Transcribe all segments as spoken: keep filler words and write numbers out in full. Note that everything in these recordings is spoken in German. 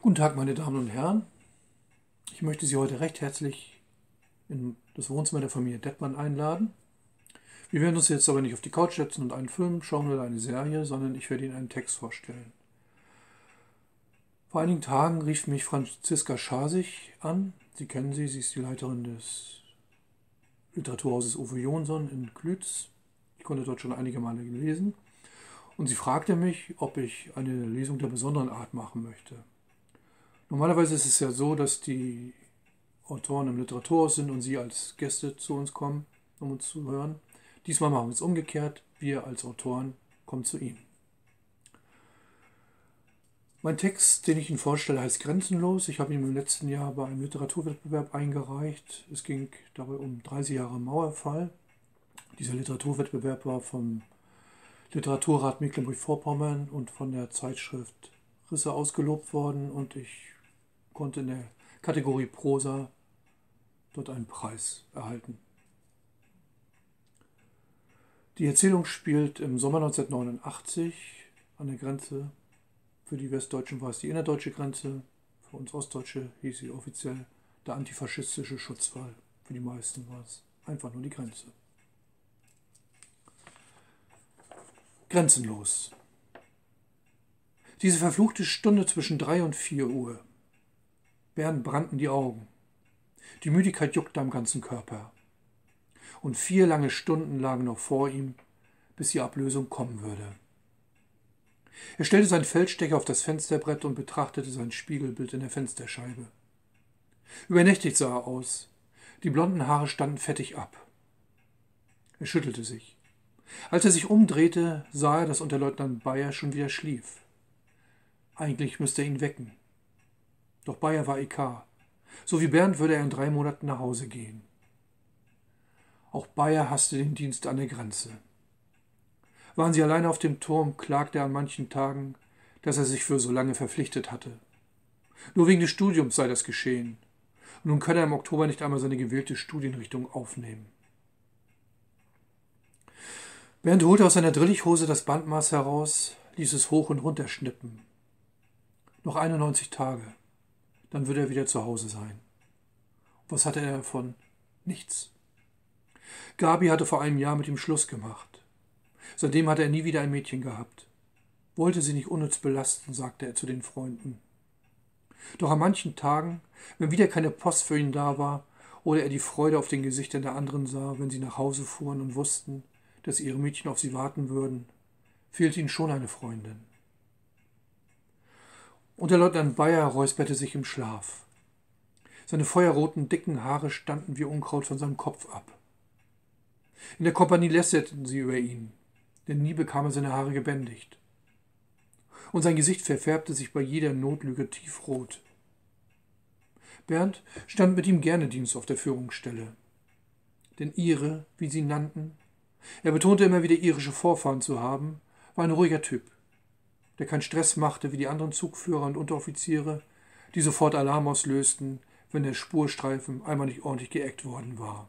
Guten Tag, meine Damen und Herren. Ich möchte Sie heute recht herzlich in das Wohnzimmer der Familie Dettmann einladen. Wir werden uns jetzt aber nicht auf die Couch setzen und einen Film schauen oder eine Serie, sondern ich werde Ihnen einen Text vorstellen. Vor einigen Tagen rief mich Franziska Schasig an. Sie kennen sie, sie ist die Leiterin des Literaturhauses Uwe Jonsson in Klütz. Ich konnte dort schon einige Male lesen. Und sie fragte mich, ob ich eine Lesung der besonderen Art machen möchte. Normalerweise ist es ja so, dass die Autoren im Literaturhaus sind und sie als Gäste zu uns kommen, um uns zu hören. Diesmal machen wir es umgekehrt. Wir als Autoren kommen zu Ihnen. Mein Text, den ich Ihnen vorstelle, heißt Grenzenlos. Ich habe ihn im letzten Jahr bei einem Literaturwettbewerb eingereicht. Es ging dabei um dreißig Jahre Mauerfall. Dieser Literaturwettbewerb war vom Literaturrat Mecklenburg-Vorpommern und von der Zeitschrift Risse ausgelobt worden und ich konnte in der Kategorie Prosa dort einen Preis erhalten. Die Erzählung spielt im Sommer neunzehnhundertneunundachtzig an der Grenze. Für die Westdeutschen war es die innerdeutsche Grenze, für uns Ostdeutsche hieß sie offiziell der antifaschistische Schutzwall. Für die meisten war es einfach nur die Grenze. Grenzenlos. Diese verfluchte Stunde zwischen drei und vier Uhr. Bernd brannten die Augen. Die Müdigkeit juckte am ganzen Körper. Und vier lange Stunden lagen noch vor ihm, bis die Ablösung kommen würde. Er stellte seinen Feldstecher auf das Fensterbrett und betrachtete sein Spiegelbild in der Fensterscheibe. Übernächtigt sah er aus. Die blonden Haare standen fettig ab. Er schüttelte sich. Als er sich umdrehte, sah er, dass Unterleutnant Bayer schon wieder schlief. Eigentlich müsste er ihn wecken. Doch Bayer war E K. So wie Bernd würde er in drei Monaten nach Hause gehen. Auch Bayer hasste den Dienst an der Grenze. Waren sie alleine auf dem Turm, klagte er an manchen Tagen, dass er sich für so lange verpflichtet hatte. Nur wegen des Studiums sei das geschehen. Und nun könne er im Oktober nicht einmal seine gewählte Studienrichtung aufnehmen. Bernd holte aus seiner Drillichhose das Bandmaß heraus, ließ es hoch und runter schnippen. Noch einundneunzig Tage, dann würde er wieder zu Hause sein. Was hatte er davon? Nichts. Gabi hatte vor einem Jahr mit ihm Schluss gemacht. Seitdem hatte er nie wieder ein Mädchen gehabt. Wollte sie nicht unnütz belasten, sagte er zu den Freunden. Doch an manchen Tagen, wenn wieder keine Post für ihn da war oder er die Freude auf den Gesichtern der anderen sah, wenn sie nach Hause fuhren und wussten, dass ihre Mädchen auf sie warten würden, fehlte ihnen schon eine Freundin. Unterleutnant Bayer räusperte sich im Schlaf. Seine feuerroten, dicken Haare standen wie Unkraut von seinem Kopf ab. In der Kompanie lästerten sie über ihn, denn nie bekam er seine Haare gebändigt. Und sein Gesicht verfärbte sich bei jeder Notlüge tiefrot. Bernd stand mit ihm gerne Dienst auf der Führungsstelle. Denn Ire, wie sie ihn nannten, er betonte immer wieder irische Vorfahren zu haben, war ein ruhiger Typ, der keinen Stress machte wie die anderen Zugführer und Unteroffiziere, die sofort Alarm auslösten, wenn der Spurstreifen einmal nicht ordentlich geeckt worden war.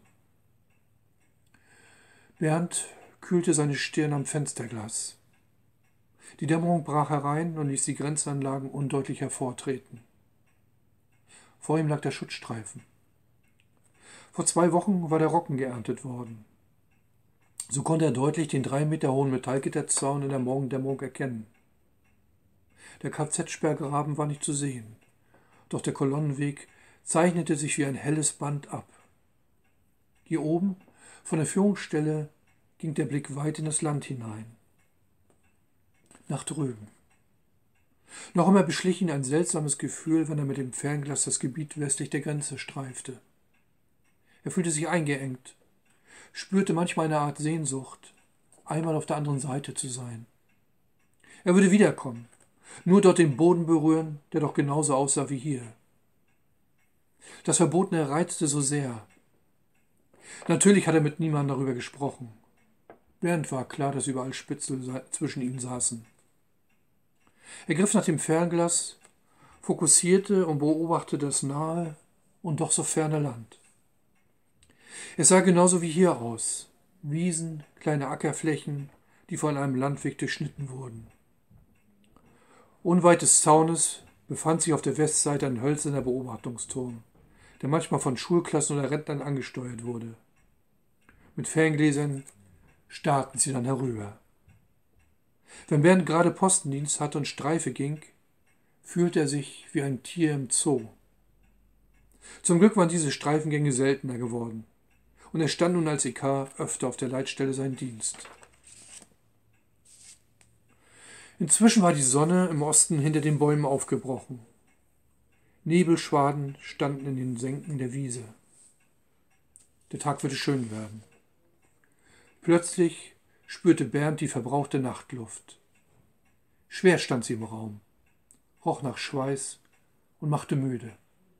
Bernd kühlte seine Stirn am Fensterglas. Die Dämmerung brach herein und ließ die Grenzanlagen undeutlich hervortreten. Vor ihm lag der Schutzstreifen. Vor zwei Wochen war der Rocken geerntet worden. So konnte er deutlich den drei Meter hohen Metallgitterzaun in der Morgendämmerung erkennen. Der K Z-Sperrgraben war nicht zu sehen, doch der Kolonnenweg zeichnete sich wie ein helles Band ab. Hier oben, von der Führungsstelle, ging der Blick weit in das Land hinein. Nach drüben. Noch immer beschlich ihn ein seltsames Gefühl, wenn er mit dem Fernglas das Gebiet westlich der Grenze streifte. Er fühlte sich eingeengt, spürte manchmal eine Art Sehnsucht, einmal auf der anderen Seite zu sein. Er würde wiederkommen, nur dort den Boden berühren, der doch genauso aussah wie hier. Das Verbotene reizte so sehr. Natürlich hat er mit niemandem darüber gesprochen. Bernd war klar, dass überall Spitzel zwischen ihnen saßen. Er griff nach dem Fernglas, fokussierte und beobachtete das nahe und doch so ferne Land. Es sah genauso wie hier aus. Wiesen, kleine Ackerflächen, die von einem Landweg durchschnitten wurden. Unweit des Zaunes befand sich auf der Westseite ein hölzerner Beobachtungsturm, der manchmal von Schulklassen oder Rentnern angesteuert wurde. Mit Ferngläsern starrten sie dann herüber. Wenn Bernd gerade Postendienst hatte und Streife ging, fühlte er sich wie ein Tier im Zoo. Zum Glück waren diese Streifengänge seltener geworden, und er stand nun als E K öfter auf der Leitstelle seinen Dienst. Inzwischen war die Sonne im Osten hinter den Bäumen aufgebrochen. Nebelschwaden standen in den Senken der Wiese. Der Tag würde schön werden. Plötzlich spürte Bernd die verbrauchte Nachtluft. Schwer stand sie im Raum, roch nach Schweiß und machte müde.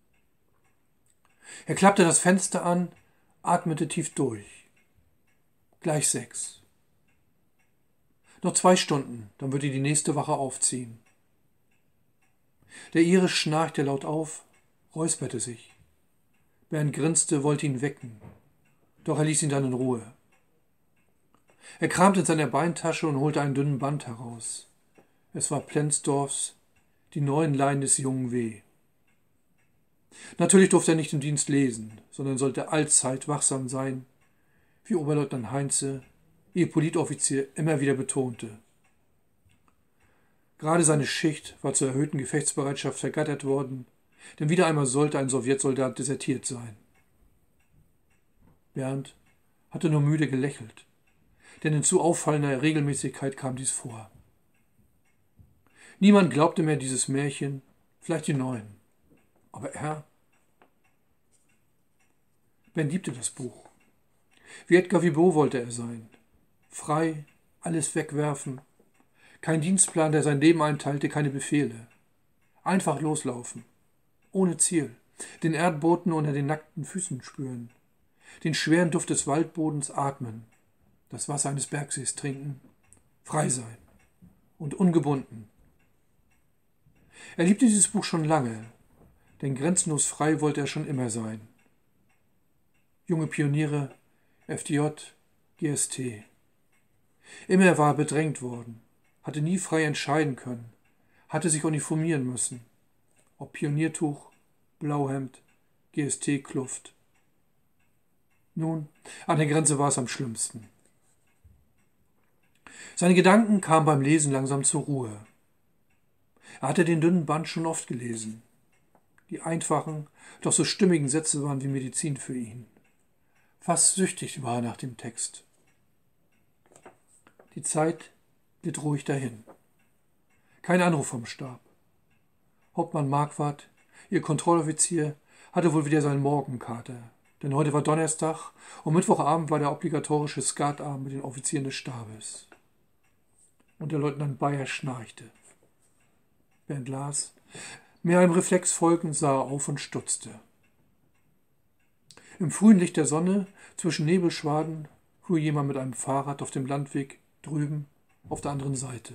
Er klappte das Fenster an, atmete tief durch. Gleich sechs. Noch zwei Stunden, dann würde die nächste Wache aufziehen. Der Ire schnarchte laut auf, räusperte sich. Bernd grinste, wollte ihn wecken, doch er ließ ihn dann in Ruhe. Er kramte in seiner Beintasche und holte einen dünnen Band heraus. Es war Plenzdorfs Die neuen Leiden des jungen W. Natürlich durfte er nicht im Dienst lesen, sondern sollte allzeit wachsam sein, wie Oberleutnant Heinze, ihr Politoffizier, immer wieder betonte. Gerade seine Schicht war zur erhöhten Gefechtsbereitschaft vergattert worden, denn wieder einmal sollte ein Sowjetsoldat desertiert sein. Bernd hatte nur müde gelächelt, denn in zu auffallender Regelmäßigkeit kam dies vor. Niemand glaubte mehr dieses Märchen, vielleicht die Neuen. Aber er? Bernd liebte das Buch. Wie Edgar Vibeau wollte er sein. Frei, alles wegwerfen. Kein Dienstplan, der sein Leben einteilte, keine Befehle. Einfach loslaufen. Ohne Ziel. Den Erdboden unter den nackten Füßen spüren. Den schweren Duft des Waldbodens atmen. Das Wasser eines Bergsees trinken. Frei sein. Und ungebunden. Er liebte dieses Buch schon lange, denn grenzenlos frei wollte er schon immer sein. Junge Pioniere, F D J, G S T. Immer war er bedrängt worden, hatte nie frei entscheiden können, hatte sich uniformieren müssen. Ob Pioniertuch, Blauhemd, G S T-Kluft. Nun, an der Grenze war es am schlimmsten. Seine Gedanken kamen beim Lesen langsam zur Ruhe. Er hatte den dünnen Band schon oft gelesen. Die einfachen, doch so stimmigen Sätze waren wie Medizin für ihn. Fast süchtig war er nach dem Text. Die Zeit glitt ruhig dahin. Kein Anruf vom Stab. Hauptmann Marquardt, ihr Kontrolloffizier, hatte wohl wieder seinen Morgenkater, denn heute war Donnerstag und Mittwochabend war der obligatorische Skatabend mit den Offizieren des Stabes. Und der Leutnant Bayer schnarchte. Bernd las. Mir einem Reflex folgend sah er auf und stutzte. Im frühen Licht der Sonne, zwischen Nebelschwaden, fuhr jemand mit einem Fahrrad auf dem Landweg drüben auf der anderen Seite.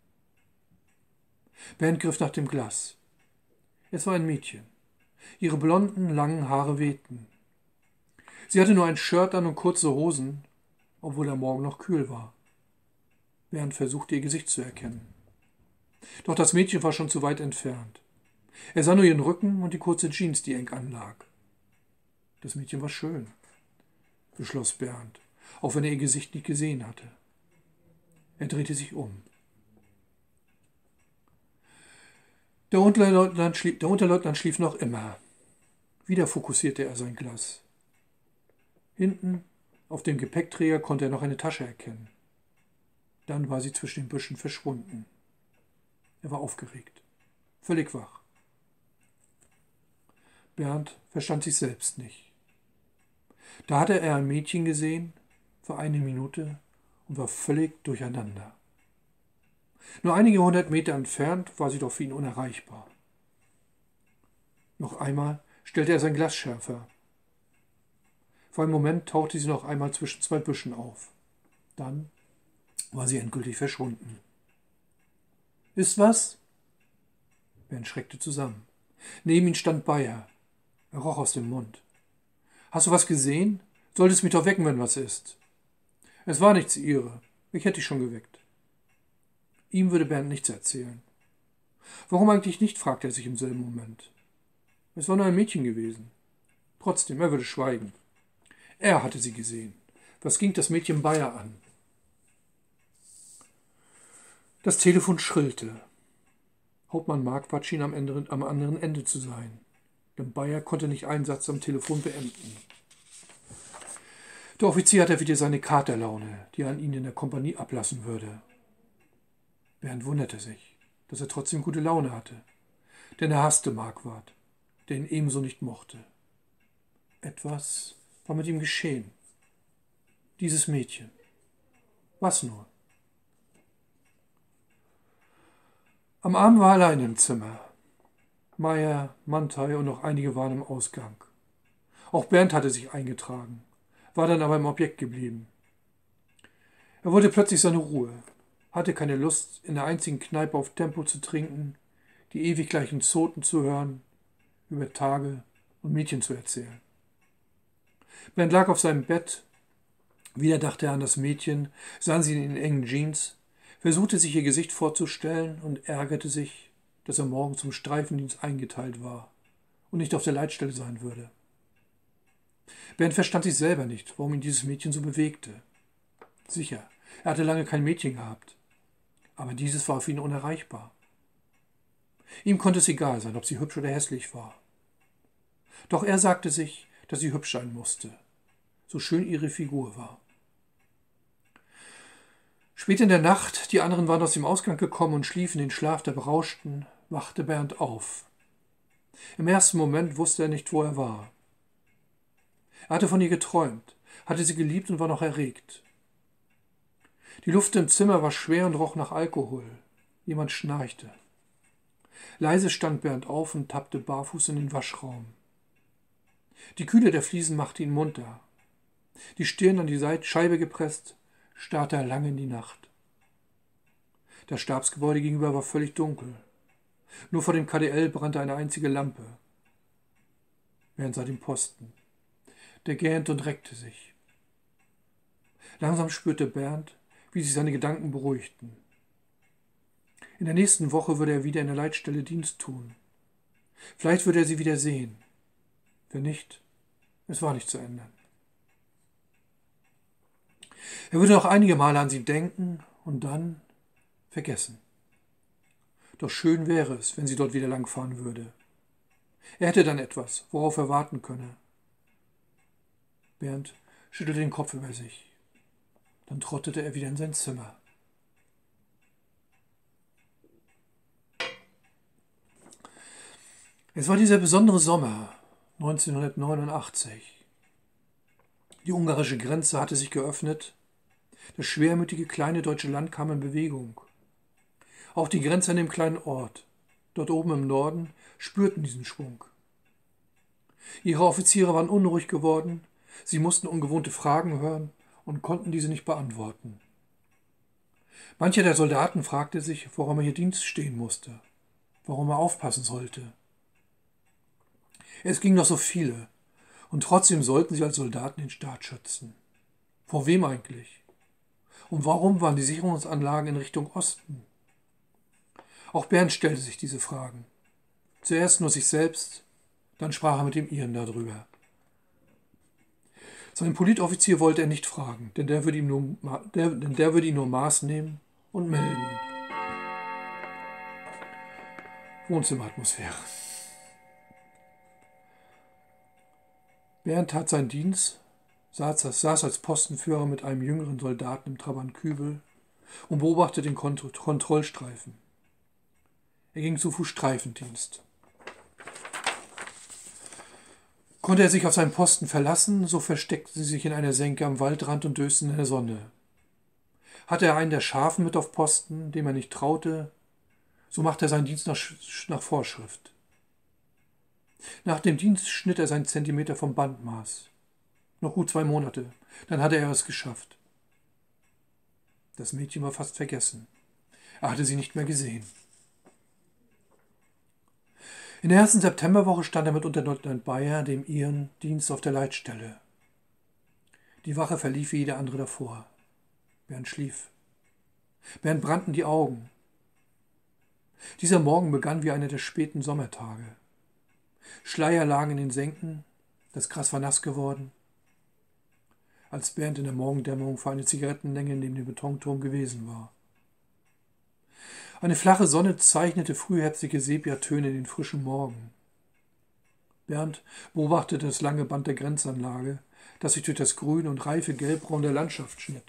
Bernd griff nach dem Glas. Es war ein Mädchen. Ihre blonden, langen Haare wehten. Sie hatte nur ein Shirt an und kurze Hosen, obwohl der Morgen noch kühl war. Bernd versuchte, ihr Gesicht zu erkennen. Doch das Mädchen war schon zu weit entfernt. Er sah nur ihren Rücken und die kurze Jeans, die eng anlag. Das Mädchen war schön, beschloss Bernd, auch wenn er ihr Gesicht nicht gesehen hatte. Er drehte sich um. Der Unterleutnant schlief, der Unterleutnant schlief noch immer. Wieder fokussierte er sein Glas. Hinten, auf dem Gepäckträger, konnte er noch eine Tasche erkennen. Dann war sie zwischen den Büschen verschwunden. Er war aufgeregt, völlig wach. Bernd verstand sich selbst nicht. Da hatte er ein Mädchen gesehen, für eine Minute, und war völlig durcheinander. Nur einige hundert Meter entfernt war sie doch für ihn unerreichbar. Noch einmal stellte er sein Glas schärfer. Für einen Moment tauchte sie noch einmal zwischen zwei Büschen auf. Dann war sie endgültig verschwunden. »Ist was?« Bernd schreckte zusammen. Neben ihm stand Bayer. Er roch aus dem Mund. »Hast du was gesehen? Solltest mich doch wecken, wenn was ist.« »Es war nichts, Ihre. Ich hätte dich schon geweckt.« Ihm würde Bernd nichts erzählen. Warum eigentlich nicht, fragte er sich im selben Moment. Es war nur ein Mädchen gewesen. Trotzdem, er würde schweigen. Er hatte sie gesehen. Was ging das Mädchen Bayer an? Das Telefon schrillte. Hauptmann Marquardt schien am, Ende, am anderen Ende zu sein. Denn Bayer konnte nicht einen Satz am Telefon beenden. Der Offizier hatte wieder seine Katerlaune, die er an ihn in der Kompanie ablassen würde. Bernd wunderte sich, dass er trotzdem gute Laune hatte. Denn er hasste Marquardt, der ihn ebenso nicht mochte. Etwas war mit ihm geschehen. Dieses Mädchen. Was nur? Am Abend war er allein im Zimmer. Meier, Manthey und noch einige waren im Ausgang. Auch Bernd hatte sich eingetragen, war dann aber im Objekt geblieben. Er wollte plötzlich seine Ruhe, hatte keine Lust, in der einzigen Kneipe auf Tempo zu trinken, die ewig gleichen Zoten zu hören, über Tage und Mädchen zu erzählen. Bernd lag auf seinem Bett. Wieder dachte er an das Mädchen, sah sie in den engen Jeans, versuchte sich ihr Gesicht vorzustellen und ärgerte sich, dass er morgen zum Streifendienst eingeteilt war und nicht auf der Leitstelle sein würde. Bernd verstand sich selber nicht, warum ihn dieses Mädchen so bewegte. Sicher, er hatte lange kein Mädchen gehabt, aber dieses war für ihn unerreichbar. Ihm konnte es egal sein, ob sie hübsch oder hässlich war. Doch er sagte sich, dass sie hübsch sein musste, so schön ihre Figur war. Spät in der Nacht, die anderen waren aus dem Ausgang gekommen und schliefen den Schlaf der Berauschten, wachte Bernd auf. Im ersten Moment wusste er nicht, wo er war. Er hatte von ihr geträumt, hatte sie geliebt und war noch erregt. Die Luft im Zimmer war schwer und roch nach Alkohol. Jemand schnarchte. Leise stand Bernd auf und tappte barfuß in den Waschraum. Die Kühle der Fliesen machte ihn munter. Die Stirn an die Scheibe gepresst, starrte er lange in die Nacht. Das Stabsgebäude gegenüber war völlig dunkel. Nur vor dem K D L brannte eine einzige Lampe. Bernd sah den Posten. Der gähnte und reckte sich. Langsam spürte Bernd, wie sich seine Gedanken beruhigten. In der nächsten Woche würde er wieder in der Leitstelle Dienst tun. Vielleicht würde er sie wieder sehen. Wenn nicht, es war nicht zu ändern. Er würde noch einige Male an sie denken und dann vergessen. Doch schön wäre es, wenn sie dort wieder langfahren würde. Er hätte dann etwas, worauf er warten könne. Bernd schüttelte den Kopf über sich. Dann trottete er wieder in sein Zimmer. Es war dieser besondere Sommer, neunzehnhundertneunundachtzig. Die ungarische Grenze hatte sich geöffnet. Das schwermütige kleine deutsche Land kam in Bewegung. Auch die Grenzer in dem kleinen Ort, dort oben im Norden, spürten diesen Schwung. Ihre Offiziere waren unruhig geworden, sie mussten ungewohnte Fragen hören und konnten diese nicht beantworten. Mancher der Soldaten fragte sich, warum er hier Dienst stehen musste, warum er aufpassen sollte. Es ging noch so viele, und trotzdem sollten sie als Soldaten den Staat schützen. Vor wem eigentlich? Und warum waren die Sicherungsanlagen in Richtung Osten? Auch Bernd stellte sich diese Fragen. Zuerst nur sich selbst, dann sprach er mit dem Iren darüber. Seinen Politoffizier wollte er nicht fragen, denn der würde ihm nur, der, denn der würde ihn nur Maß nehmen und melden. Wohnzimmeratmosphäre. Bernd tat seinen Dienst, saß, saß als Postenführer mit einem jüngeren Soldaten im Trabant Kübel und beobachtete den Kont- Kontrollstreifen. Er ging zu Fuß Streifendienst. Konnte er sich auf seinen Posten verlassen, so versteckten sie sich in einer Senke am Waldrand und dösten in der Sonne. Hatte er einen der Schafen mit auf Posten, dem er nicht traute, so machte er seinen Dienst nach, nach Vorschrift. Nach dem Dienst schnitt er seinen Zentimeter vom Bandmaß. Noch gut zwei Monate, dann hatte er es geschafft. Das Mädchen war fast vergessen. Er hatte sie nicht mehr gesehen. In der ersten Septemberwoche stand er mit Unterleutnant Bayer, dem Iren, Dienst auf der Leitstelle. Die Wache verlief wie jede andere davor. Bernd schlief. Bernd brannten die Augen. Dieser Morgen begann wie einer der späten Sommertage. Schleier lagen in den Senken, das Gras war nass geworden. Als Bernd in der Morgendämmerung für eine Zigarettenlänge neben dem Betonturm gewesen war. Eine flache Sonne zeichnete frühherbstliche Sepiatöne in den frischen Morgen. Bernd beobachtete das lange Band der Grenzanlage, das sich durch das Grün und reife Gelbbraun der Landschaft schnitt.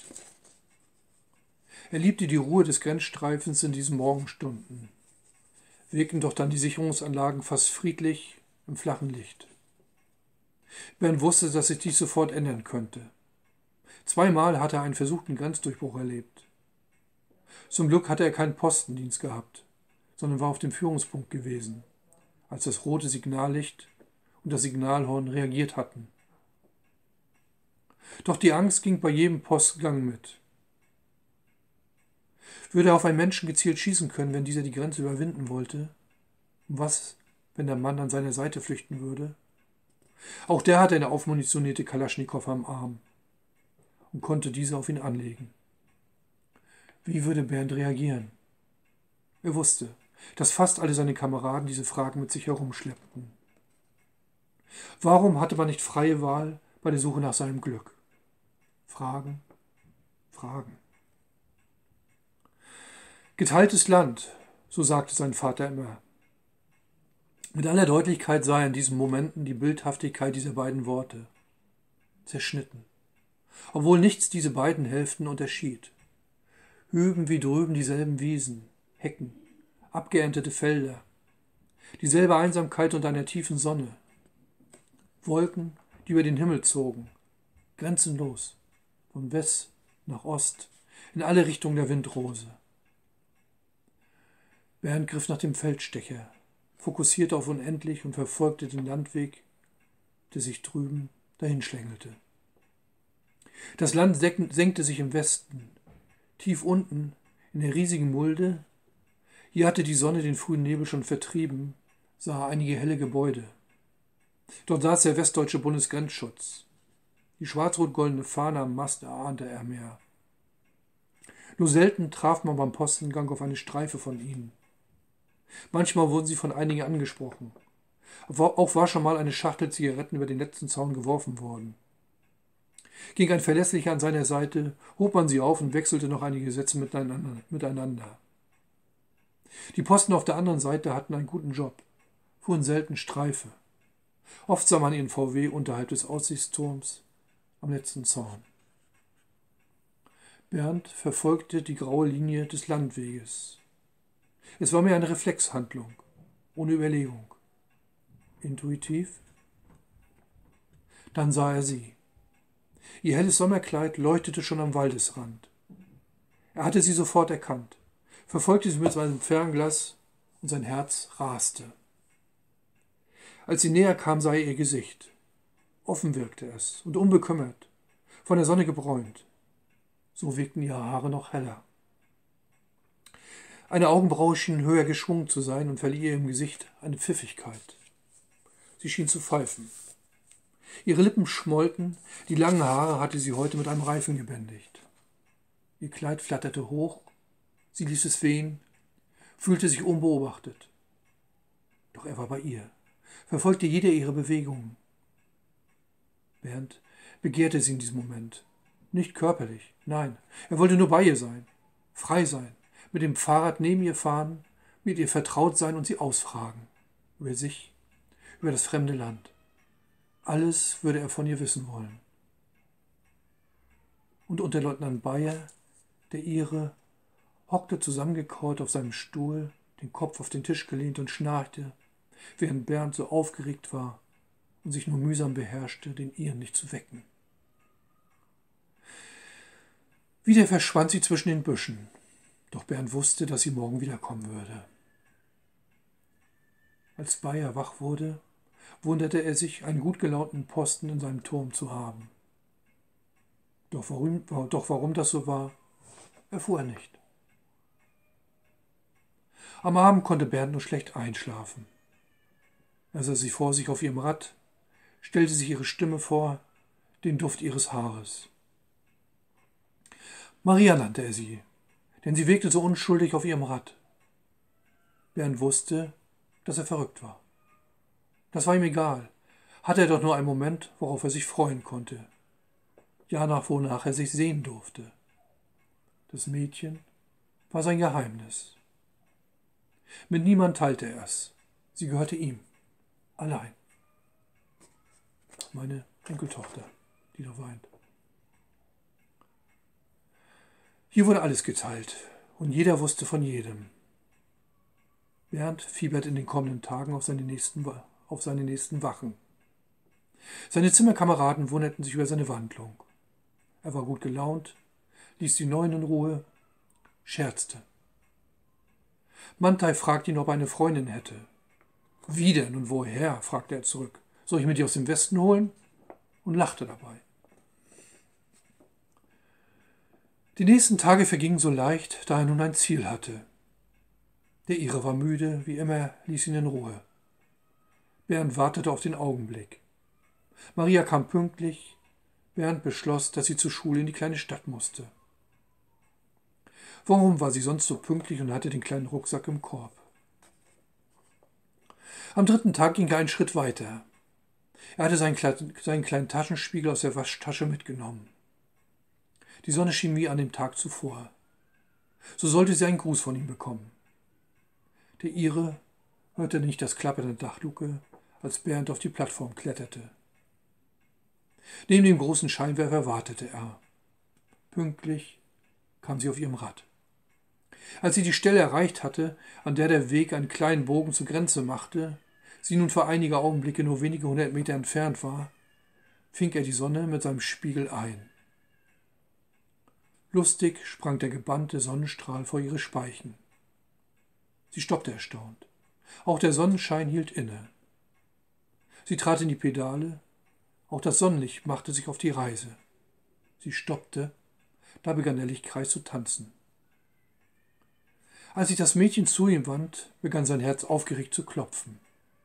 Er liebte die Ruhe des Grenzstreifens in diesen Morgenstunden. Wirkten doch dann die Sicherungsanlagen fast friedlich im flachen Licht. Bernd wusste, dass sich dies sofort ändern könnte. Zweimal hatte er einen versuchten Grenzdurchbruch erlebt. Zum Glück hatte er keinen Postendienst gehabt, sondern war auf dem Führungspunkt gewesen, als das rote Signallicht und das Signalhorn reagiert hatten. Doch die Angst ging bei jedem Postgang mit. Würde er auf einen Menschen gezielt schießen können, wenn dieser die Grenze überwinden wollte? Und was, wenn der Mann an seiner Seite flüchten würde? Auch der hatte eine aufmunitionierte Kalaschnikow am Arm und konnte diese auf ihn anlegen. Wie würde Bernd reagieren? Er wusste, dass fast alle seine Kameraden diese Fragen mit sich herumschleppten. Warum hatte man nicht freie Wahl bei der Suche nach seinem Glück? Fragen, Fragen. Geteiltes Land, so sagte sein Vater immer. Mit aller Deutlichkeit sah er in diesen Momenten die Bildhaftigkeit dieser beiden Worte. Zerschnitten. Obwohl nichts diese beiden Hälften unterschied. Hüben wie drüben dieselben Wiesen, Hecken, abgeerntete Felder, dieselbe Einsamkeit unter einer tiefen Sonne. Wolken, die über den Himmel zogen, grenzenlos, von West nach Ost, in alle Richtungen der Windrose. Bernd griff nach dem Feldstecher, fokussierte auf unendlich und verfolgte den Landweg, der sich drüben dahinschlängelte. Das Land senkte sich im Westen, tief unten, in der riesigen Mulde. Hier hatte die Sonne den frühen Nebel schon vertrieben, sah er einige helle Gebäude. Dort saß der westdeutsche Bundesgrenzschutz. Die schwarz-rot-goldene Fahne am Mast erahnte er mehr. Nur selten traf man beim Postengang auf eine Streife von ihnen. Manchmal wurden sie von einigen angesprochen. Auch war schon mal eine Schachtel Zigaretten über den letzten Zaun geworfen worden. Ging ein Verlässlicher an seiner Seite, hob man sie auf und wechselte noch einige Sätze miteinander. Die Posten auf der anderen Seite hatten einen guten Job, fuhren selten Streife. Oft sah man ihren V W unterhalb des Aussichtsturms am letzten Zaun. Bernd verfolgte die graue Linie des Landweges. Es war mehr eine Reflexhandlung, ohne Überlegung. Intuitiv. Dann sah er sie. Ihr helles Sommerkleid leuchtete schon am Waldesrand. Er hatte sie sofort erkannt, verfolgte sie mit seinem Fernglas und sein Herz raste. Als sie näher kam, sah er ihr Gesicht. Offen wirkte es und unbekümmert, von der Sonne gebräunt. So wirkten ihre Haare noch heller. Eine Augenbraue schien höher geschwungen zu sein und verlieh ihrem Gesicht eine Pfiffigkeit. Sie schien zu pfeifen. Ihre Lippen schmollten, die langen Haare hatte sie heute mit einem Reifen gebändigt. Ihr Kleid flatterte hoch, sie ließ es wehen, fühlte sich unbeobachtet. Doch er war bei ihr, verfolgte jede ihrer Bewegungen. Bernd begehrte sie in diesem Moment. Nicht körperlich, nein, er wollte nur bei ihr sein, frei sein, mit dem Fahrrad neben ihr fahren, mit ihr vertraut sein und sie ausfragen. Über sich, über das fremde Land. Alles würde er von ihr wissen wollen. Und Unterleutnant Bayer, der ihre, hockte zusammengekauert auf seinem Stuhl, den Kopf auf den Tisch gelehnt und schnarchte, während Bernd so aufgeregt war und sich nur mühsam beherrschte, den ihren nicht zu wecken. Wieder verschwand sie zwischen den Büschen, doch Bernd wusste, dass sie morgen wiederkommen würde. Als Bayer wach wurde, wunderte er sich, einen gut gelaunten Posten in seinem Turm zu haben. Doch warum, doch warum das so war, erfuhr er nicht. Am Abend konnte Bernd nur schlecht einschlafen. Er sah sie vor sich auf ihrem Rad, stellte sich ihre Stimme vor, den Duft ihres Haares. Maria nannte er sie, denn sie wirkte so unschuldig auf ihrem Rad. Bernd wusste, dass er verrückt war. Das war ihm egal. Hatte er doch nur einen Moment, worauf er sich freuen konnte. Ja, nach wonach er sich sehen durfte. Das Mädchen war sein Geheimnis. Mit niemand teilte er es. Sie gehörte ihm. Allein. Meine Enkeltochter, die da weint. Hier wurde alles geteilt und jeder wusste von jedem. Bernd fiebert in den kommenden Tagen auf seine nächsten, auf seine nächsten Wachen. Seine Zimmerkameraden wunderten sich über seine Wandlung. Er war gut gelaunt, ließ die Neuen in Ruhe, scherzte. Mantai fragte ihn, ob er eine Freundin hätte. Wie denn und woher? Fragte er zurück. Soll ich mir die aus dem Westen holen? Und lachte dabei. Die nächsten Tage vergingen so leicht, da er nun ein Ziel hatte. Der Ire war müde, wie immer, ließ ihn in Ruhe. Bernd wartete auf den Augenblick. Maria kam pünktlich. Bernd beschloss, dass sie zur Schule in die kleine Stadt musste. Warum war sie sonst so pünktlich und hatte den kleinen Rucksack im Korb? Am dritten Tag ging er einen Schritt weiter. Er hatte seinen, seinen kleinen Taschenspiegel aus der Waschtasche mitgenommen. Die Sonne schien wie an dem Tag zuvor. So sollte sie einen Gruß von ihm bekommen. Der Ire hörte nicht das Klappern der Dachluke, als Bernd auf die Plattform kletterte. Neben dem großen Scheinwerfer wartete er. Pünktlich kam sie auf ihrem Rad. Als sie die Stelle erreicht hatte, an der der Weg einen kleinen Bogen zur Grenze machte, sie nun für einige Augenblicke nur wenige hundert Meter entfernt war, fing er die Sonne mit seinem Spiegel ein. Lustig sprang der gebannte Sonnenstrahl vor ihre Speichen. Sie stoppte erstaunt. Auch der Sonnenschein hielt inne. Sie trat in die Pedale. Auch das Sonnenlicht machte sich auf die Reise. Sie stoppte. Da begann der Lichtkreis zu tanzen. Als sich das Mädchen zu ihm wandte, begann sein Herz aufgeregt zu klopfen.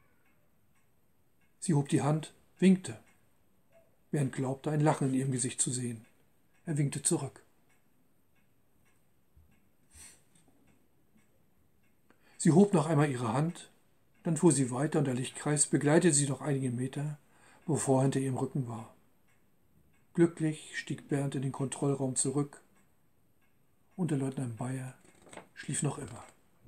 Sie hob die Hand, winkte. Bernd glaubte, ein Lachen in ihrem Gesicht zu sehen. Er winkte zurück. Sie hob noch einmal ihre Hand, dann fuhr sie weiter und der Lichtkreis begleitete sie noch einige Meter, bevor er hinter ihrem Rücken war. Glücklich stieg Bernd in den Kontrollraum zurück und der Leutnant Bayer schlief noch immer.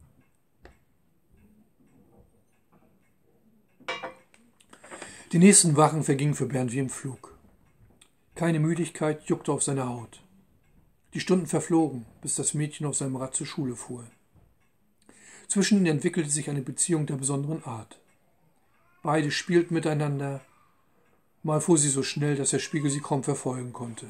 Die nächsten Wachen vergingen für Bernd wie im Flug. Keine Müdigkeit juckte auf seiner Haut. Die Stunden verflogen, bis das Mädchen auf seinem Rad zur Schule fuhr. Zwischen ihnen entwickelte sich eine Beziehung der besonderen Art. Beide spielten miteinander. Mal fuhr sie so schnell, dass der Spiegel sie kaum verfolgen konnte.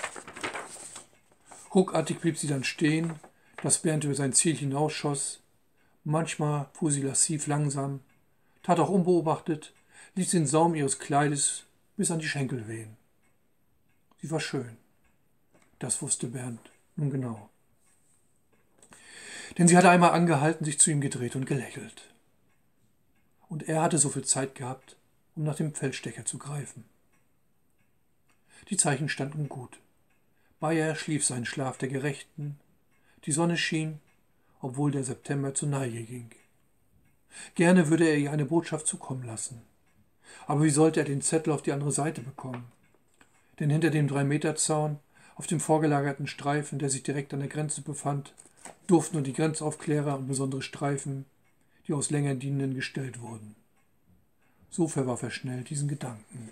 Ruckartig blieb sie dann stehen, dass Bernd über sein Ziel hinausschoss. Manchmal fuhr sie lassiv langsam, tat auch unbeobachtet, ließ den Saum ihres Kleides bis an die Schenkel wehen. Sie war schön. Das wusste Bernd nun genau. Denn sie hatte einmal angehalten, sich zu ihm gedreht und gelächelt. Und er hatte so viel Zeit gehabt, um nach dem Feldstecher zu greifen. Die Zeichen standen gut. Bayer schlief seinen Schlaf der Gerechten. Die Sonne schien, obwohl der September zur Neige ging. Gerne würde er ihr eine Botschaft zukommen lassen. Aber wie sollte er den Zettel auf die andere Seite bekommen? Denn hinter dem Drei-Meter-Zaun, auf dem vorgelagerten Streifen, der sich direkt an der Grenze befand, durften nur die Grenzaufklärer und besondere Streifen, die aus länger Dienenden gestellt wurden. So verwarf er schnell diesen Gedanken.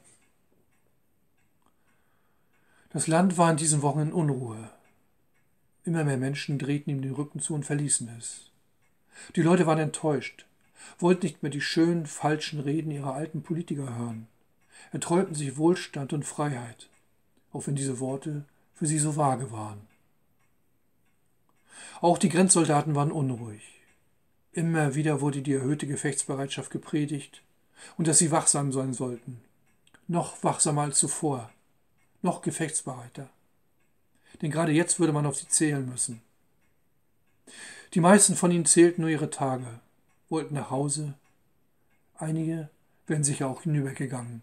Das Land war in diesen Wochen in Unruhe. Immer mehr Menschen drehten ihm den Rücken zu und verließen es. Die Leute waren enttäuscht, wollten nicht mehr die schönen, falschen Reden ihrer alten Politiker hören, erträumten sich Wohlstand und Freiheit, auch wenn diese Worte für sie so vage waren. Auch die Grenzsoldaten waren unruhig. Immer wieder wurde die erhöhte Gefechtsbereitschaft gepredigt und dass sie wachsam sein sollten. Noch wachsamer als zuvor, noch gefechtsbereiter. Denn gerade jetzt würde man auf sie zählen müssen. Die meisten von ihnen zählten nur ihre Tage, wollten nach Hause. Einige wären sicher auch hinübergegangen.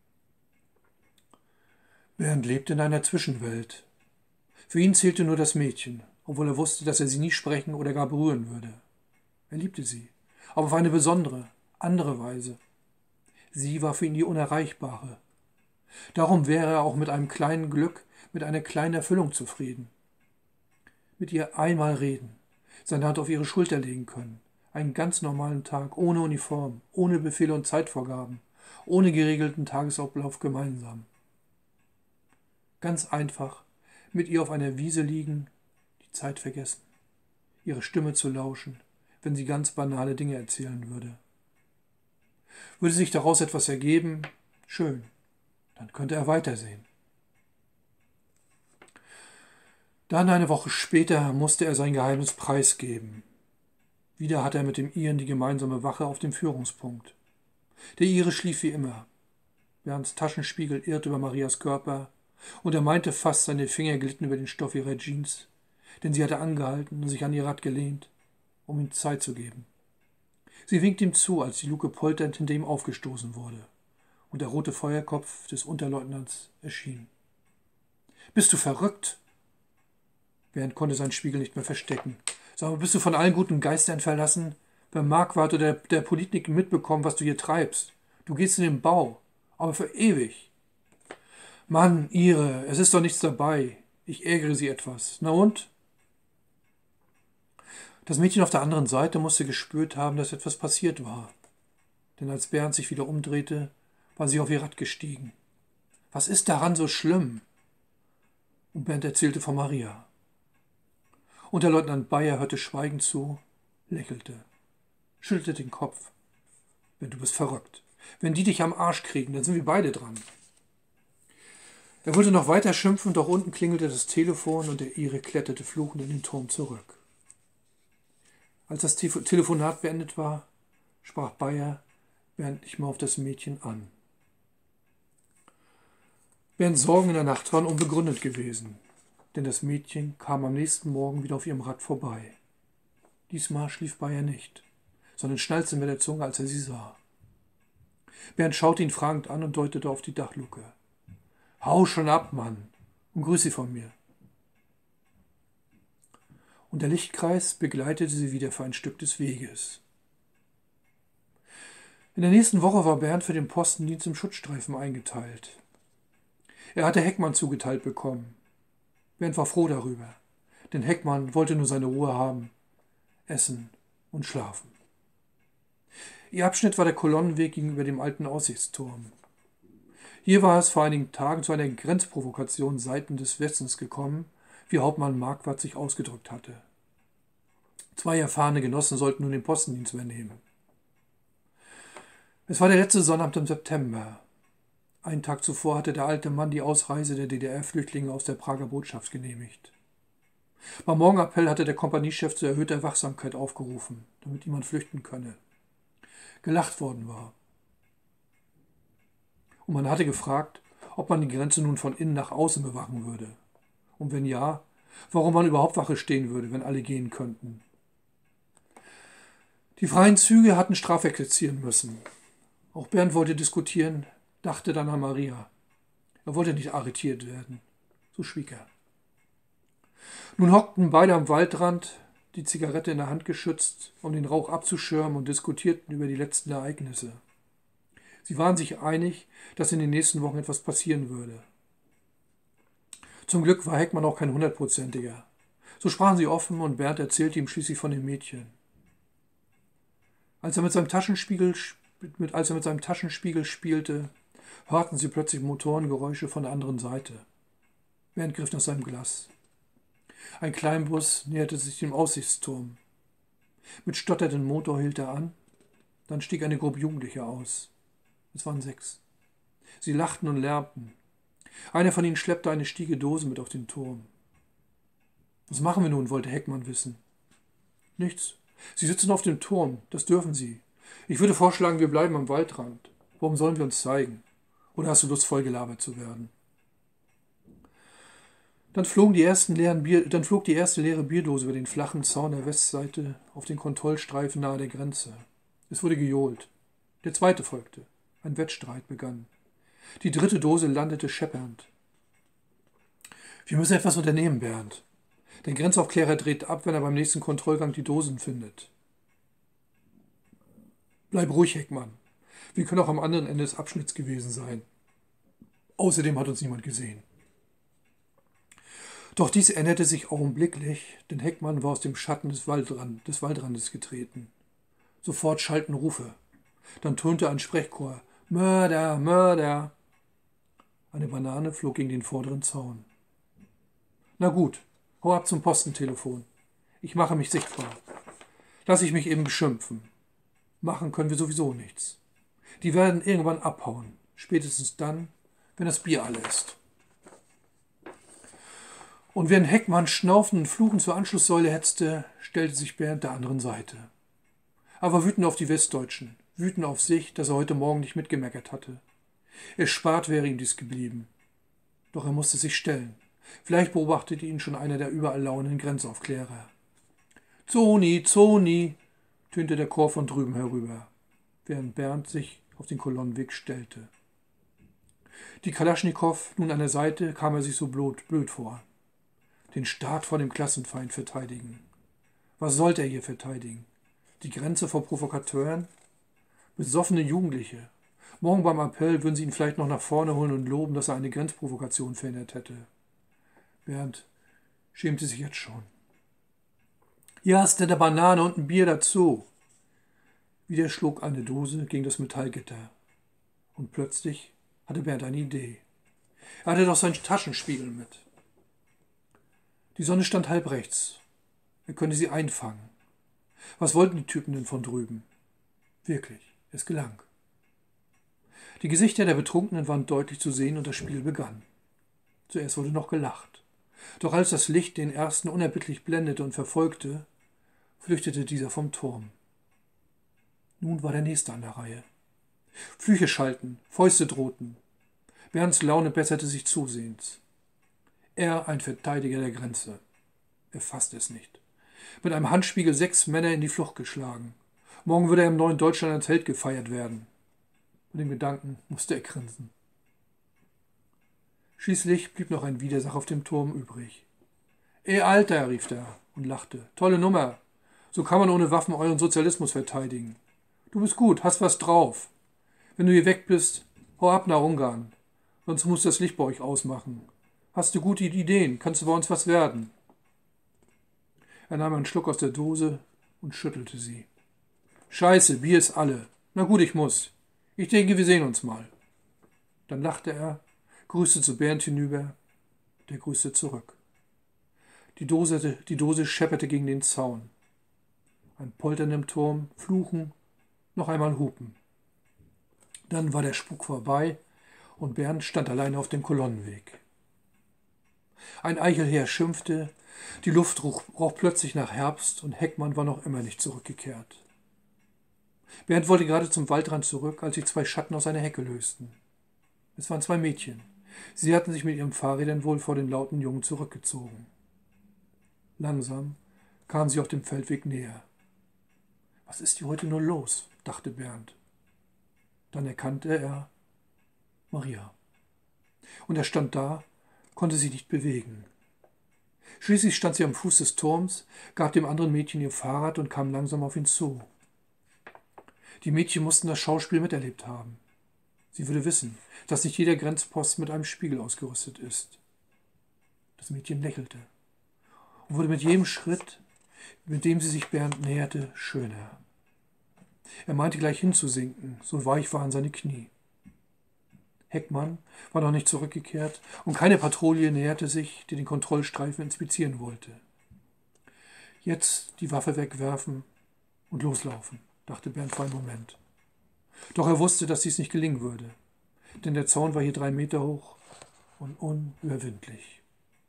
Bernd lebte in einer Zwischenwelt. Für ihn zählte nur das Mädchen, obwohl er wusste, dass er sie nie sprechen oder gar berühren würde. Er liebte sie, aber auf eine besondere, andere Weise. Sie war für ihn die Unerreichbare. Darum wäre er auch mit einem kleinen Glück, mit einer kleinen Erfüllung zufrieden. Mit ihr einmal reden, seine Hand auf ihre Schulter legen können, einen ganz normalen Tag, ohne Uniform, ohne Befehle und Zeitvorgaben, ohne geregelten Tagesablauf gemeinsam. Ganz einfach, mit ihr auf einer Wiese liegen, die Zeit vergessen, ihre Stimme zu lauschen, wenn sie ganz banale Dinge erzählen würde. Würde sich daraus etwas ergeben, schön, dann könnte er weitersehen. Dann eine Woche später musste er sein Geheimnis preisgeben. Wieder hatte er mit dem Iren die gemeinsame Wache auf dem Führungspunkt. Der Ire schlief wie immer. Bernds Taschenspiegel irrte über Marias Körper und er meinte fast, seine Finger glitten über den Stoff ihrer Jeans, denn sie hatte angehalten und sich an ihr Rad gelehnt, um ihm Zeit zu geben. Sie winkte ihm zu, als die Luke polternd hinter ihm aufgestoßen wurde und der rote Feuerkopf des Unterleutnants erschien. »Bist du verrückt?« Bernd konnte seinen Spiegel nicht mehr verstecken. »Sag mal, bist du von allen guten Geistern verlassen? Beim Marquardt oder der, der Politik mitbekommen, was du hier treibst? Du gehst in den Bau, aber für ewig.« »Mann, Ire, es ist doch nichts dabei. Ich ärgere Sie etwas. Na und?« Das Mädchen auf der anderen Seite musste gespürt haben, dass etwas passiert war. Denn als Bernd sich wieder umdrehte, war sie auf ihr Rad gestiegen. »Was ist daran so schlimm?« Und Bernd erzählte von Maria. Unterleutnant Bayer hörte schweigend zu, lächelte, schüttelte den Kopf. »Bernd, du bist verrückt. Wenn die dich am Arsch kriegen, dann sind wir beide dran.« Er wollte noch weiter schimpfen, doch unten klingelte das Telefon und der Ire kletterte fluchend in den Turm zurück. Als das Te- Telefonat beendet war, sprach Bayer Bernd nicht mehr auf das Mädchen an. Bernds Sorgen in der Nacht waren unbegründet gewesen, denn das Mädchen kam am nächsten Morgen wieder auf ihrem Rad vorbei. Diesmal schlief Bayer nicht, sondern schnalzte mit der Zunge, als er sie sah. Bernd schaute ihn fragend an und deutete auf die Dachluke. »Hau schon ab, Mann, und grüß sie von mir.« Und der Lichtkreis begleitete sie wieder für ein Stück des Weges. In der nächsten Woche war Bernd für den Postendienst im Schutzstreifen eingeteilt. Er hatte Heckmann zugeteilt bekommen. Bernd war froh darüber, denn Heckmann wollte nur seine Ruhe haben, essen und schlafen. Ihr Abschnitt war der Kolonnenweg gegenüber dem alten Aussichtsturm. Hier war es vor einigen Tagen zu einer Grenzprovokation seitens des Westens gekommen, wie Hauptmann Marquardt sich ausgedrückt hatte. Zwei erfahrene Genossen sollten nun den Postendienst übernehmen. Es war der letzte Sonnabend im September. Einen Tag zuvor hatte der alte Mann die Ausreise der D D R-Flüchtlinge aus der Prager Botschaft genehmigt. Beim Morgenappell hatte der Kompaniechef zu erhöhter Wachsamkeit aufgerufen, damit niemand flüchten könne. Gelacht worden war. Und man hatte gefragt, ob man die Grenze nun von innen nach außen bewachen würde. Und wenn ja, warum man überhaupt Wache stehen würde, wenn alle gehen könnten. Die freien Züge hatten strafexerzieren müssen. Auch Bernd wollte diskutieren, dachte dann an Maria. Er wollte nicht arretiert werden. So schwieg er. Nun hockten beide am Waldrand, die Zigarette in der Hand geschützt, um den Rauch abzuschirmen und diskutierten über die letzten Ereignisse. Sie waren sich einig, dass in den nächsten Wochen etwas passieren würde. Zum Glück war Heckmann auch kein Hundertprozentiger. So sprachen sie offen und Bernd erzählte ihm schließlich von dem Mädchen. Als er mit seinem Taschenspiegel, mit, als er mit seinem Taschenspiegel spielte, hörten sie plötzlich Motorengeräusche von der anderen Seite. Bernd griff nach seinem Glas. Ein Kleinbus näherte sich dem Aussichtsturm. Mit stotterndem Motor hielt er an. Dann stieg eine Gruppe Jugendlicher aus. Es waren sechs. Sie lachten und lärmten. Einer von ihnen schleppte eine Stiege Dose mit auf den Turm. »Was machen wir nun?« wollte Heckmann wissen. »Nichts. Sie sitzen auf dem Turm. Das dürfen Sie. Ich würde vorschlagen, wir bleiben am Waldrand. Warum sollen wir uns zeigen? Oder hast du Lust, vollgelabert zu werden?« Dann, flogen die ersten leeren Bier, dann flog die erste leere Bierdose über den flachen Zaun der Westseite auf den Kontrollstreifen nahe der Grenze. Es wurde gejohlt. Der zweite folgte. Ein Wettstreit begann. Die dritte Dose landete scheppernd. »Wir müssen etwas unternehmen, Bernd. Der Grenzaufklärer dreht ab, wenn er beim nächsten Kontrollgang die Dosen findet.« Bleib ruhig, Heckmann. Wir können auch am anderen Ende des Abschnitts gewesen sein. Außerdem hat uns niemand gesehen. Doch dies änderte sich augenblicklich, denn Heckmann war aus dem Schatten des, Waldrand, des Waldrandes getreten. Sofort schallten Rufe. Dann tönte ein Sprechchor. Mörder, Mörder! Eine Banane flog gegen den vorderen Zaun. Na gut, hau ab zum Postentelefon. Ich mache mich sichtbar. Lass ich mich eben beschimpfen. Machen können wir sowieso nichts. Die werden irgendwann abhauen. Spätestens dann, wenn das Bier alle ist. Und während Heckmann schnaufend und fluchend zur Anschlusssäule hetzte, stellte sich Bernd der anderen Seite. Er war wütend auf die Westdeutschen, wütend auf sich, dass er heute Morgen nicht mitgemeckert hatte. Erspart wäre ihm dies geblieben. Doch er musste sich stellen. Vielleicht beobachtete ihn schon einer der überall lauernden Grenzaufklärer. »Zoni, Zoni«, tönte der Chor von drüben herüber, während Bernd sich auf den Kolonnenweg stellte. Die Kalaschnikow nun an der Seite, kam er sich so blöd, blöd vor. Den Staat vor dem Klassenfeind verteidigen. Was sollte er hier verteidigen? Die Grenze vor Provokateuren? Besoffene Jugendliche. Morgen beim Appell würden sie ihn vielleicht noch nach vorne holen und loben, dass er eine Grenzprovokation verhindert hätte. Bernd schämte sich jetzt schon. »Hier hast du eine Banane und ein Bier dazu.« Wieder schlug eine Dose gegen das Metallgitter. Und plötzlich hatte Bernd eine Idee. Er hatte doch seinen Taschenspiegel mit. Die Sonne stand halb rechts. Er könnte sie einfangen. Was wollten die Typen denn von drüben? Wirklich, es gelang. Die Gesichter der Betrunkenen waren deutlich zu sehen und das Spiel begann. Zuerst wurde noch gelacht. Doch als das Licht den ersten unerbittlich blendete und verfolgte, flüchtete dieser vom Turm. Nun war der Nächste an der Reihe. Flüche schallten, Fäuste drohten. Bernds Laune besserte sich zusehends. Er, ein Verteidiger der Grenze. Er fasste es nicht. Mit einem Handspiegel sechs Männer in die Flucht geschlagen. Morgen würde er im neuen Deutschland als Held gefeiert werden. Mit dem Gedanken musste er grinsen. Schließlich blieb noch ein Widersacher auf dem Turm übrig. »Ey, Alter«, rief er und lachte. »Tolle Nummer. So kann man ohne Waffen euren Sozialismus verteidigen. Du bist gut, hast was drauf. Wenn du hier weg bist, hau ab nach Ungarn. Sonst muss das Licht bei euch ausmachen. Hast du gute Ideen, kannst du bei uns was werden.« Er nahm einen Schluck aus der Dose und schüttelte sie. »Scheiße, Bier ist alle. Na gut, ich muss. Ich denke, wir sehen uns mal.« Dann lachte er, grüßte zu Bernd hinüber, der grüßte zurück. Die Dose, die Dose schepperte gegen den Zaun. Ein Poltern im Turm, Fluchen, noch einmal Hupen. Dann war der Spuk vorbei und Bernd stand alleine auf dem Kolonnenweg. Ein Eichelherr schimpfte, die Luft roch, roch plötzlich nach Herbst und Heckmann war noch immer nicht zurückgekehrt. Bernd wollte gerade zum Waldrand zurück, als sich zwei Schatten aus einer Hecke lösten. Es waren zwei Mädchen. Sie hatten sich mit ihren Fahrrädern wohl vor den lauten Jungen zurückgezogen. Langsam kamen sie auf dem Feldweg näher. »Was ist hier heute nur los?« dachte Bernd. Dann erkannte er Maria. Und er stand da, konnte sich nicht bewegen. Schließlich stand sie am Fuß des Turms, gab dem anderen Mädchen ihr Fahrrad und kam langsam auf ihn zu. Die Mädchen mussten das Schauspiel miterlebt haben. Sie würde wissen, dass nicht jeder Grenzpost mit einem Spiegel ausgerüstet ist. Das Mädchen lächelte und wurde mit jedem Schritt, mit dem sie sich Bernd näherte, schöner. Er meinte gleich hinzusinken, so weich waren seine Knie. Heckmann war noch nicht zurückgekehrt und keine Patrouille näherte sich, die den Kontrollstreifen inspizieren wollte. Jetzt die Waffe wegwerfen und loslaufen, dachte Bernd für einen Moment. Doch er wusste, dass dies nicht gelingen würde, denn der Zaun war hier drei Meter hoch und unüberwindlich.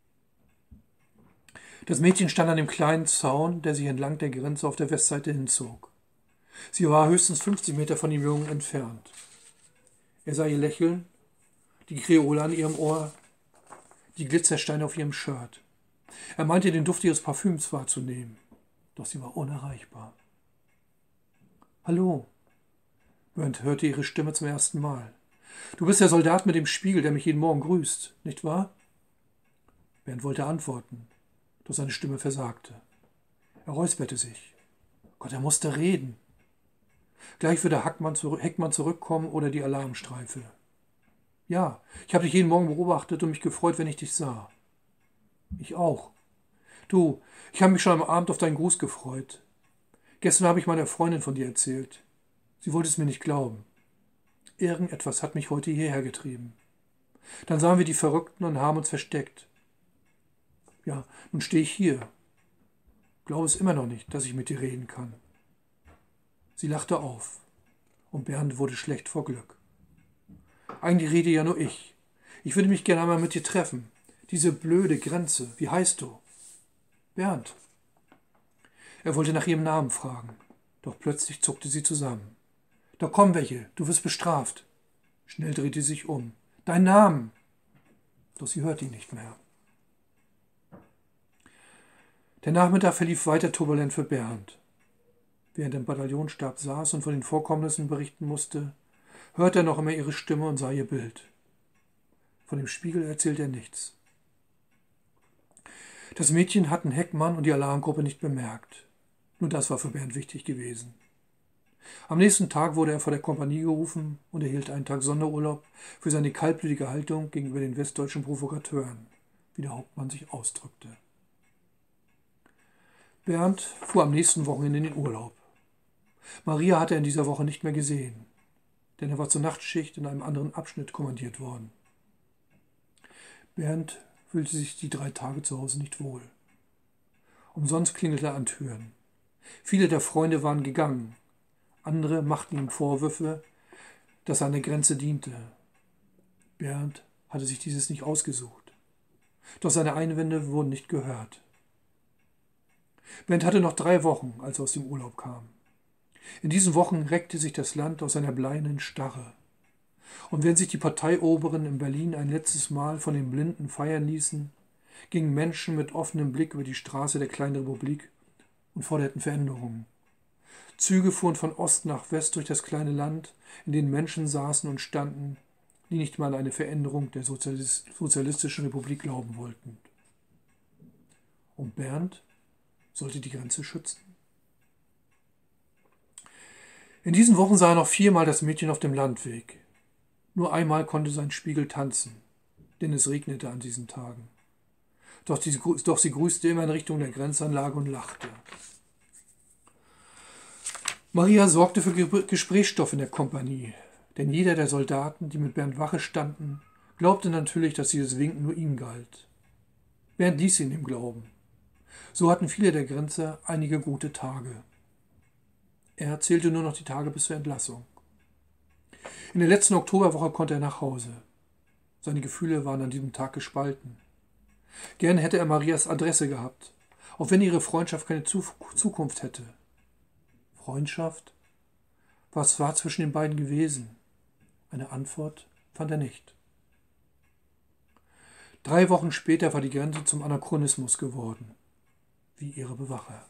Das Mädchen stand an dem kleinen Zaun, der sich entlang der Grenze auf der Westseite hinzog. Sie war höchstens fünfzig Meter von dem Jungen entfernt. Er sah ihr lächeln, die Kreole an ihrem Ohr, die Glitzersteine auf ihrem Shirt. Er meinte, den Duft ihres Parfüms wahrzunehmen, doch sie war unerreichbar. »Hallo«, Bernd hörte ihre Stimme zum ersten Mal. »Du bist der Soldat mit dem Spiegel, der mich jeden Morgen grüßt, nicht wahr?« Bernd wollte antworten, doch seine Stimme versagte. Er räusperte sich. Gott, er musste reden. Gleich würde Hackmann zurück, Heckmann zurückkommen oder die Alarmstreife. Ja, ich habe dich jeden Morgen beobachtet und mich gefreut, wenn ich dich sah. Ich auch. Du, ich habe mich schon am Abend auf deinen Gruß gefreut. Gestern habe ich meiner Freundin von dir erzählt. Sie wollte es mir nicht glauben. Irgendetwas hat mich heute hierher getrieben. Dann sahen wir die Verrückten und haben uns versteckt. Ja, nun stehe ich hier. Glaube es immer noch nicht, dass ich mit dir reden kann. Sie lachte auf und Bernd wurde schlecht vor Glück. Eigentlich rede ja nur ich. Ich würde mich gerne einmal mit dir treffen. Diese blöde Grenze, wie heißt du? Bernd. Er wollte nach ihrem Namen fragen, doch plötzlich zuckte sie zusammen. Da kommen welche, du wirst bestraft. Schnell drehte sie sich um. Dein Namen! Doch sie hörte ihn nicht mehr. Der Nachmittag verlief weiter turbulent für Bernd. Während er im Bataillonsstab saß und von den Vorkommnissen berichten musste, hörte er noch immer ihre Stimme und sah ihr Bild. Von dem Spiegel erzählte er nichts. Das Mädchen hatten Heckmann und die Alarmgruppe nicht bemerkt. Nur das war für Bernd wichtig gewesen. Am nächsten Tag wurde er vor der Kompanie gerufen und erhielt einen Tag Sonderurlaub für seine kaltblütige Haltung gegenüber den westdeutschen Provokateuren, wie der Hauptmann sich ausdrückte. Bernd fuhr am nächsten Wochenende in den Urlaub. Maria hatte er in dieser Woche nicht mehr gesehen, denn er war zur Nachtschicht in einem anderen Abschnitt kommandiert worden. Bernd fühlte sich die drei Tage zu Hause nicht wohl. Umsonst klingelte er an Türen. Viele der Freunde waren gegangen. Andere machten ihm Vorwürfe, dass er an der Grenze diente. Bernd hatte sich dieses nicht ausgesucht. Doch seine Einwände wurden nicht gehört. Bernd hatte noch drei Wochen, als er aus dem Urlaub kam. In diesen Wochen reckte sich das Land aus seiner bleiernen Starre. Und wenn sich die Parteioberen in Berlin ein letztes Mal von den Blinden feiern ließen, gingen Menschen mit offenem Blick über die Straße der kleinen Republik und forderten Veränderungen. Züge fuhren von Ost nach West durch das kleine Land, in denen Menschen saßen und standen, die nicht mal an eine Veränderung der Sozialis- sozialistischen Republik glauben wollten. Und Bernd sollte die Grenze schützen. In diesen Wochen sah er noch viermal das Mädchen auf dem Landweg. Nur einmal konnte sein Spiegel tanzen, denn es regnete an diesen Tagen. Doch, die, doch sie grüßte immer in Richtung der Grenzanlage und lachte. Maria sorgte für Ge- Gesprächsstoff in der Kompanie, denn jeder der Soldaten, die mit Bernd Wache standen, glaubte natürlich, dass dieses Winken nur ihm galt. Bernd ließ ihn im Glauben. So hatten viele der Grenzer einige gute Tage. Er zählte nur noch die Tage bis zur Entlassung. In der letzten Oktoberwoche konnte er nach Hause. Seine Gefühle waren an diesem Tag gespalten. Gern hätte er Marias Adresse gehabt, auch wenn ihre Freundschaft keine Zukunft hätte. Freundschaft? Was war zwischen den beiden gewesen? Eine Antwort fand er nicht. Drei Wochen später war die Grenze zum Anachronismus geworden, wie ihre Bewacher.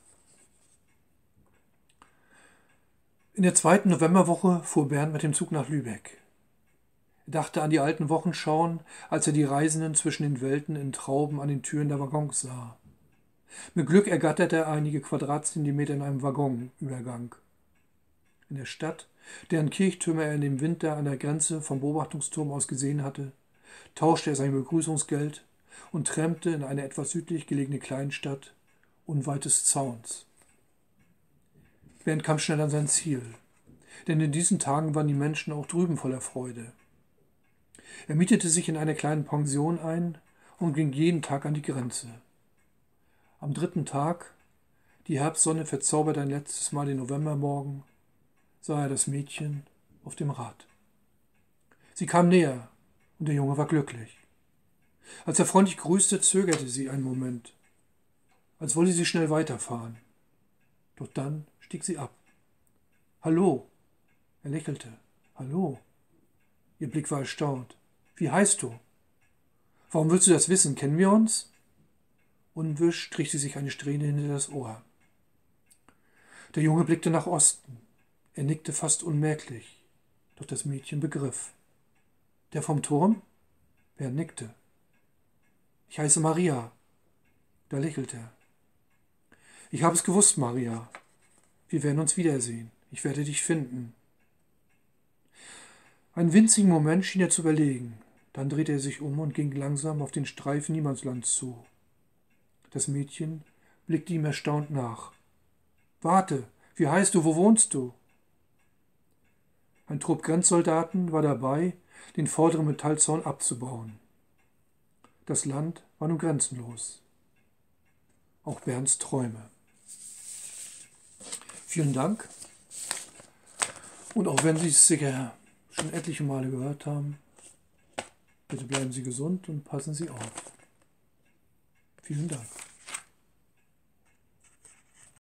In der zweiten Novemberwoche fuhr Bernd mit dem Zug nach Lübeck. Er dachte an die alten Wochenschauen, als er die Reisenden zwischen den Welten in Trauben an den Türen der Waggons sah. Mit Glück ergatterte er einige Quadratzentimeter in einem Waggonübergang. In der Stadt, deren Kirchtürme er in dem Winter an der Grenze vom Beobachtungsturm aus gesehen hatte, tauschte er sein Begrüßungsgeld und trampte in eine etwas südlich gelegene Kleinstadt unweit des Zauns. Bernd kam schnell an sein Ziel, denn in diesen Tagen waren die Menschen auch drüben voller Freude. Er mietete sich in einer kleinen Pension ein und ging jeden Tag an die Grenze. Am dritten Tag, die Herbstsonne verzauberte ein letztes Mal den Novembermorgen, sah er das Mädchen auf dem Rad. Sie kam näher und der Junge war glücklich. Als er freundlich grüßte, zögerte sie einen Moment, als wolle sie schnell weiterfahren. Doch dann stieg sie ab. »Hallo«, er lächelte. »Hallo«, ihr Blick war erstaunt. »Wie heißt du? Warum willst du das wissen? Kennen wir uns?« Unwirsch strich sie sich eine Strähne hinter das Ohr. Der Junge blickte nach Osten. Er nickte fast unmerklich, doch das Mädchen begriff. »Der vom Turm?« Bernd nickte. »Ich heiße Maria.« Da lächelte er. »Ich habe es gewusst, Maria. Wir werden uns wiedersehen. Ich werde dich finden. Einen winzigen Moment schien er zu überlegen. Dann drehte er sich um und ging langsam auf den Streifen Niemandslands zu. Das Mädchen blickte ihm erstaunt nach. »Warte, wie heißt du, wo wohnst du?« Ein Trupp Grenzsoldaten war dabei, den vorderen Metallzaun abzubauen. Das Land war nun grenzenlos. Auch Bernds Träume. Vielen Dank. Und auch wenn Sie es sicher schon etliche Male gehört haben, bitte bleiben Sie gesund und passen Sie auf. Vielen Dank.